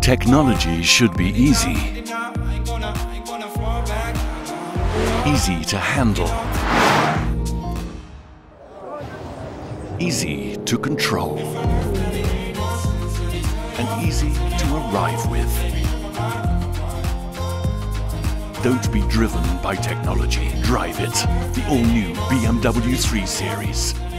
Technology should be easy. Easy to handle. Easy to control. And easy to arrive with. Don't be driven by technology. Drive it. The all-new BMW 3 Series.